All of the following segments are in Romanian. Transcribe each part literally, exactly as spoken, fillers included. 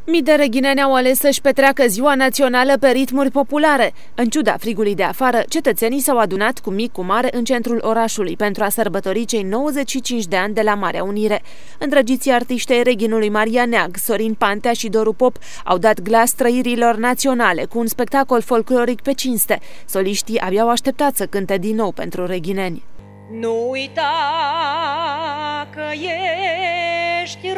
Mii de reghineni au ales să-și petreacă ziua națională pe ritmuri populare. În ciuda frigului de afară, cetățenii s-au adunat cu mic cu mare în centrul orașului pentru a sărbători cei nouăzeci și cinci de ani de la Marea Unire. Îndrăgiții artiști ai reghinului Maria Neag, Sorin Pantea și Doru Pop au dat glas trăirilor naționale cu un spectacol folcloric pe cinste. Soliștii abia au așteptat să cânte din nou pentru reghineni. Nu uita că ești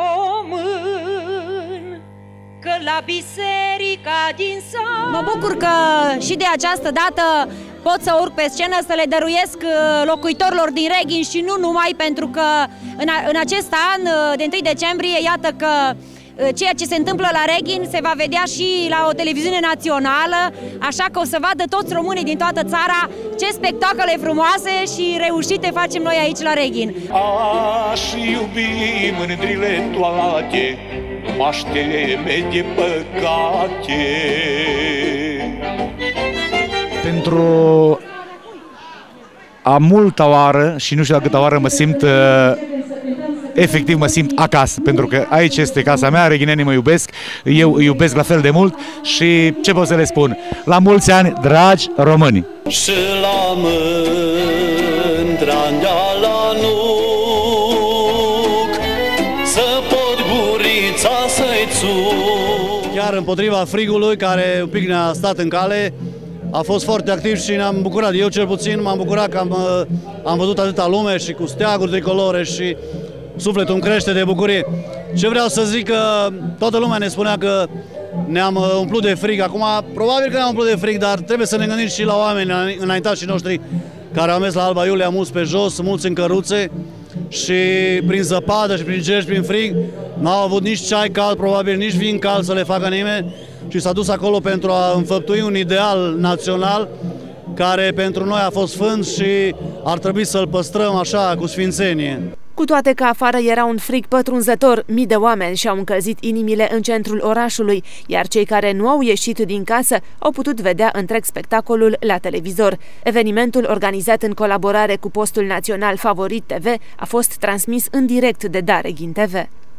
român, că la biserica din sat. Mă bucur că și de această dată pot să urc pe scenă să le dăruiesc locuitorilor din Reghin și nu numai, pentru că în, în acest an, de întâi decembrie, iată că ceea ce se întâmplă la Reghin se va vedea și la o televiziune națională, așa că o să vadă toți românii din toată țara ce spectacole frumoase și reușite facem noi aici la Reghin. Aș iubi mândrile toate, m-aș teme de păcate. Pentru a multa oară, și nu știu la câta oară, mă simt, efectiv mă simt acasă, pentru că aici este casa mea, reghinenii mă iubesc, eu îi iubesc la fel de mult și ce pot să le spun? La mulți ani, dragi români! Și la mândra la nuc, să pot gurița să-i țuc. Chiar împotriva frigului care un pic ne-a stat în cale, a fost foarte activ și ne-am bucurat. Eu cel puțin m-am bucurat că am, am văzut atâta lume și cu steaguri de colore și sufletul îmi crește de bucurie. Ce vreau să zic, că toată lumea ne spunea că ne-am umplut de frig. Acum, probabil că ne-am umplut de frig, dar trebuie să ne gândim și la oameni înaintașii noștri care au mers la Alba Iulia, mulți pe jos, mulți în căruțe și prin zăpadă și prin ger și prin frig n-au avut nici ceai cald, probabil nici vin cald să le facă nimeni și s-a dus acolo pentru a înfăptui un ideal național care pentru noi a fost sfânt și ar trebui să-l păstrăm așa, cu sfințenie. Cu toate că afară era un frig pătrunzător, mii de oameni și-au încălzit inimile în centrul orașului, iar cei care nu au ieșit din casă au putut vedea întreg spectacolul la televizor. Evenimentul, organizat în colaborare cu postul național Favorit T V, a fost transmis în direct de Da Reghin T V.